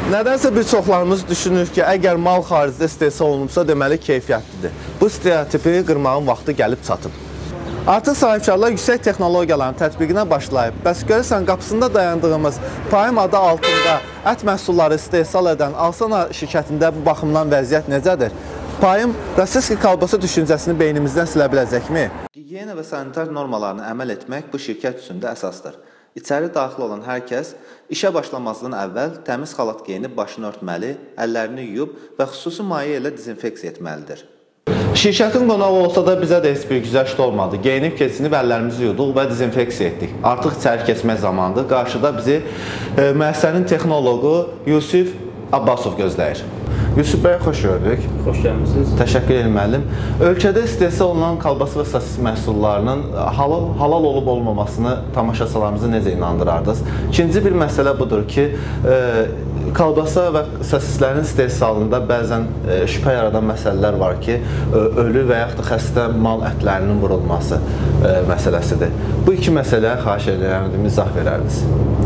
Nədənsə bir çoxlarımız düşünür ki, əgər mal xaricdə istehsal olunubsa, deməli keyfiyyətlidir. Bu stereotipi qırmağın vaxtı gəlib çatıb. Artıq sahibkarlar yüksək texnologiyaların tətbiqinə başlayıb. Bəs görürsən, qapısında dayandığımız Payım adı altında ət məhsulları istehsal edən Alsana şirkətində bu baxımdan vəziyyət necədir? Payım Rossiyski kolbasa düşüncəsini beynimizdən silə biləcəkmi? Gigiyena və sanitar normalarına əməl etmək bu şirkət üçün də əsasdır. İçəri daxil olan hər kəs işə başlamazdan əvvəl təmiz xalat geyinib başını örtməli, əllərini yuyub və xüsusi maye ilə dezinfeksiya etməlidir. Şirkətin qonağı olsa da bizə də heç bir güzəşt olmadı. Geyinib keçinib əllərimizi yuduq və dezinfeksiya etdik. Artıq içəri keçmək zamanıdır. Qarşıda bizi müəssisənin texnoloqu Yusuf Abbasov gözləyir. Yusuf bəy, xoş gördük. Xoş gəlmişsiniz. Təşəkkür edirəm, müəllim. Ölkədə istehsal olunan kolbasa və sosis məhsullarının halal olub olmamasını tamaşaçılarımızı necə inandırardınız? İkinci bir məsələ budur ki, kolbasa və sosislərin istehsalında bəzən şübhə yaradan məsələlər var ki, ölü və yaxud da xəstə mal ətlərinin vurulması məsələsidir. Bu iki məsələyə xahiş edirəm, izah verərdiniz.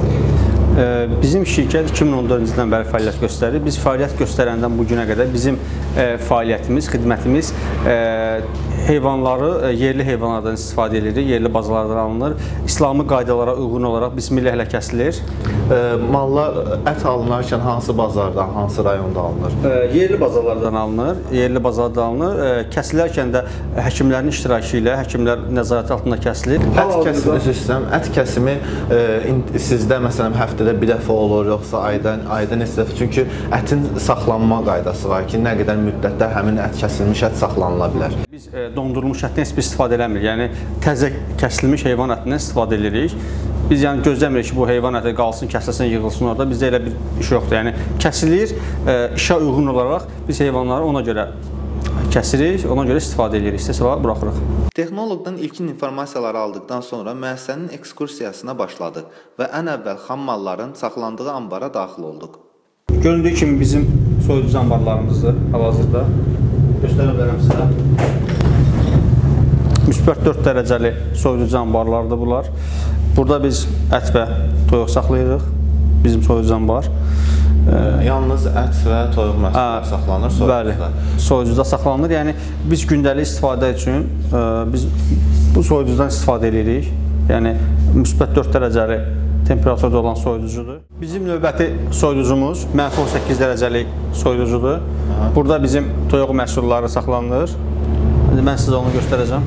Bizim şirkət 2014-cü ildən bəri fəaliyyət göstərir. Biz fəaliyyət göstərəndən bu günə qədər bizim fəaliyyətimiz, xidmətimiz heyvanları, yerli heyvanlardan istifadə edirik, yerli bazalardan alınır. İslami qaydalara uyğun olaraq bismillahlə kəsilir. Mallar ət alınarkən hansı bazardan, hansı rayonda alınır? Yerli bazalardan alınır, yerli bazalardan alınır. Kəsilərkən də həkimlərin iştirakı ilə, həkimlər nəzarəti altında kəsilir. Ət kəsimi, üzr istəyirəm, ət kəsimi sizdə məsələn həftədə bir dəfə olur, yoxsa ayda neçə dəfə? Çünki ətin saxlanma qaydası var ki, nə qədər müddətdə həmin ət kəsilmiş ət saxlanıla bilər. Biz dondurulmuş ətdən heç bir istifadə eləmirik. Yəni təzə kəsilmiş heyvan ətindən istifadə edirik. Biz yəni gözləmirik ki, bu heyvan əti qalsın, kəsilsin, yığılsın orada. Bizdə elə bir iş yoxdur. Yəni kəsilir, işə uyğun olaraq biz heyvanları ona görə kəsirik, ona görə istifadə edirik, istehsala buraxırıq. Texnoloqdan ilkin informasiyaları aldıqdan sonra müəssisənin ekskursiyasına başladıq və ən əvvəl xam malların saxlandığı ambara daxil olduq. Göründüyü kimi bizim soyuducu anbarlarımızdır hal-hazırda. Göstərə bilərəm sizə. Müsbət 4 dərəcəli soyuducu anbarlardır bunlar. Burada biz ət və toyuq saxlayırıq. Bizim soyuducu anbar. Yalnız ət və toyuq məhsulları saxlanır soyuducuda. Bəli, soyuducuda saxlanır. Yəni biz gündəlik istifadə üçün biz bu soyuducudan istifadə edirik. Yəni müsbət 4 dərəcəli temperaturda olan soyuducudur. Bizim növbəti soyuducumuz -18 dərəcəlik soyuducudur. Burada bizim toyuq məhsulları saxlanılır. Mən sizə onu göstərəcəm.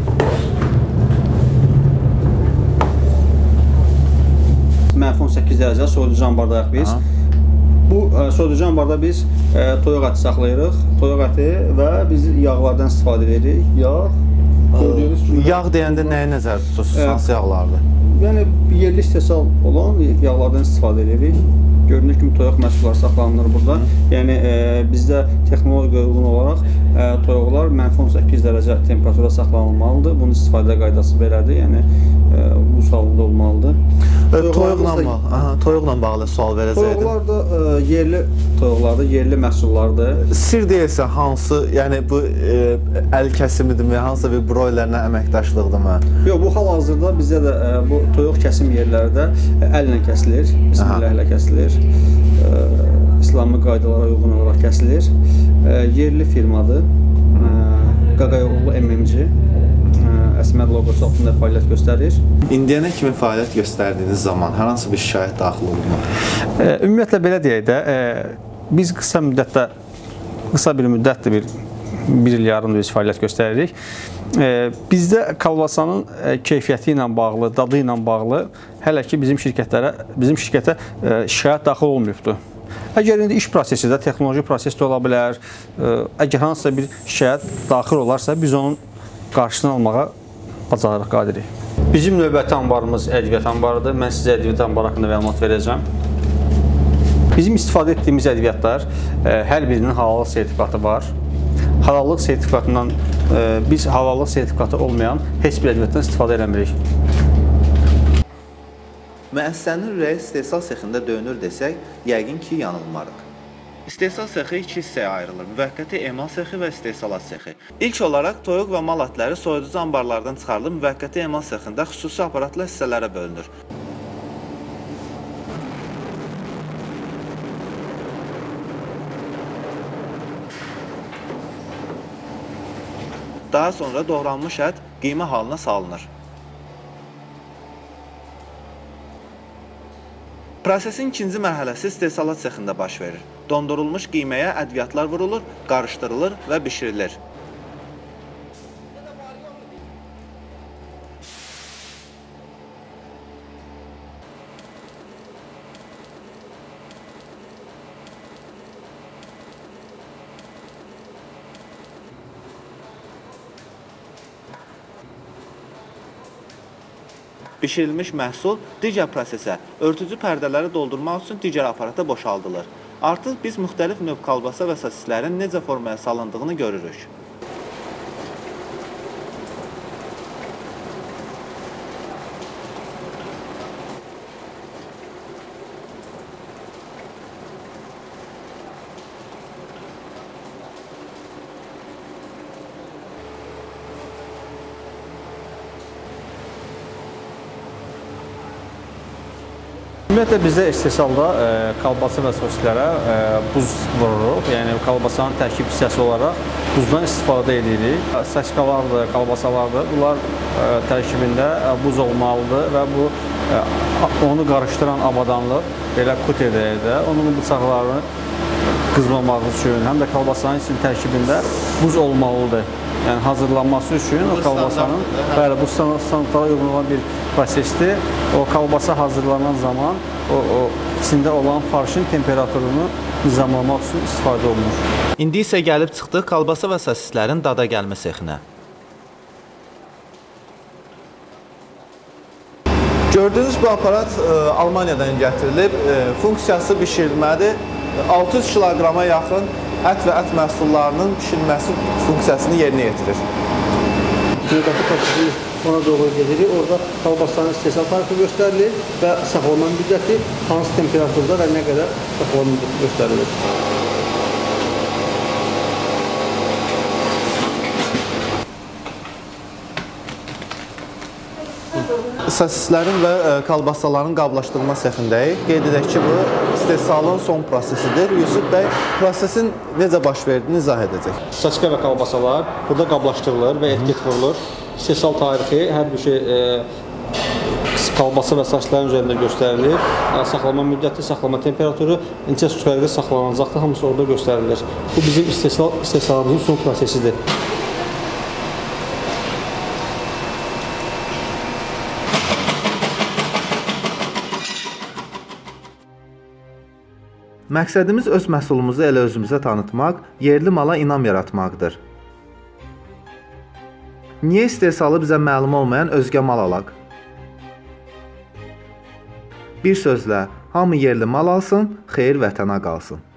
-18 dərəcə soyuducu ambardayıq biz. Bu soyuducu ambarda biz toyuq əti saxlayırıq. Toyuq əti və biz yağlardan istifadə edirik. Yağ deyəndə nəyə nəzər tutursunuz? Hansı yağlardır? Yəni yerli istehsal olan yağlardan istifadə edirik. Görünür kimi toyuq məhsulları saxlanılır burada. Yəni bizdə texnologiya uyğun olaraq toyuqlar -18 dərəcə temperaturda saxlanılmalıdır. Bunun istifadə qaydası belədir. Yəni bu salonda olmalıdır. Toyuqla bağlı sual verəcəydim. Toyuqlar da yerli toyuqlardır, yerli məhsullardır. Sir deyilsə hansı, yəni bu əl kəsimidirmi, hansısa bir broilerlə əməkdaşlıqdırmı? Yox, bu hal-hazırda bizdə də bu toyuq kəsim yerlərdə əllə kəsilir, bismillahlə kəsilir. İslami qaydalara uyğun olaraq kəsilir. Yerli firmadır. Qaqayoğlu MMC. Əsmər loqosu altında fəaliyyət göstərir. İndiyənə kimi fəaliyyət göstərdiyiniz zaman hər hansı bir şikayət daxil olunmu? Ümumiyyətlə belə deyək də, biz qısa bir müddətdir, bir il yarımdır biz fəaliyyət göstəririk. Bizdə kolbasanın keyfiyyəti ilə bağlı, dadı ilə bağlı hələ ki bizim şirkətə şikayət daxil olmayıbdır. Əgər indi iş prosesində, texnoloji prosesdə ola bilər, əgər hansısa bir şikayət daxil olarsa, biz onun qarşısını almağa bacarıq, qadirik. Bizim növbəti anbarımız ədviyyat anbarıdır. Mən sizə ədviyyat anbarı haqqında məlumat verəcəm. Bizim istifadə etdiyimiz ədviyyatlar hər birinin halallıq sertifikatı var. Halallıq sertifikatından biz halallıq sertifikatı olmayan heç bir ədviyyatdan istifadə eləmirik. Müəssisənin ürəyi istehsal sexində döyünür desək, yəqin ki, yanılmarıq. İstehsal sexi iki hissəyə ayrılır, müvəqqəti emal sexi və istehsalat sexi. İlk olaraq toyuq və mal ətləri soyuducu anbarlardan çıxarılıb müvəqqəti emal sexində xüsusi aparatla hissələrə bölünür. Daha sonra doğranmış ət qiyma halına salınır. Prosesin ikinci mərhələsi istehsalat sexində baş verir. Dondurulmuş qiyməyə ədviyyatlar vurulur, qarışdırılır və bişirilir. Bişirilmiş məhsul digər prosesə, örtücü pərdələri doldurmaq üçün digər aparata boşaldılır. Artıq biz müxtəlif növ kolbasa və sosislərin necə formaya salındığını görürük. Ümumiyyətlə bizdə istehsalda kolbasa və sosislərə buz vururuq. Yəni kolbasanın tərkib hissəsi olaraq buzdan istifadə edirik. Saçkalardır, kolbasalardır. Bunlar tərkibində buz olmalıdır və bu onu qarışdıran avadanlıq belə kuterdə onun bıçaqlarını qızmamaq üçün, həm də kolbasanın için tərkibində buz olmalıdır. Yəni hazırlanması üçün o kolbasanın bu standartlara uyğun olan bir prosesdir. O kolbasa hazırlanan zaman o içində olan farşın temperaturunu nizamlamaq üçün istifadə olunur. İndi isə gəlib çıxdıq kolbasa və sosislərin dada gəlmə sexinə. Gördüyünüz bu aparat Almaniyadan gətirilib. Funksiyası bişirilmədir. 600 kiloqrama yaxın ət və ət məhsullarının bişirilməsi funksiyasını yerinə yetirir. Növbəti prosesimiz ona doğru gedirik. Orada kolbasanın istehsal tarifi göstərilir və saxlama müddəti hansı temperaturda və nə qədər saxlama müddəti göstərilir. Sosislərin və kolbasaların qablaşdırma sexindəyik. Qeyd edək ki, bu istehsalın son prosesidir. Yusuf bəy prosesin necə baş verdiyini izah edəcək. Saçka və kolbasalar burada qablaşdırılır və etiket vurulur. İstehsal tarixi, hər bir şey kolbasa və saçların üzərində göstərilir. Saxlama müddəti, saxlama temperaturu, neçə sürədə saxlanacaqdır, hamısı orada göstərilir. Bu bizim istehsalımızın son prosesidir. Məqsədimiz öz məhsulumuzu elə özümüzə tanıtmaq, yerli mala inam yaratmaqdır. Niyə istehsalı bizə məlum olmayan özgə mal alaq? Bir sözlə, hamı yerli mal alsın, xeyir vətənə qalsın.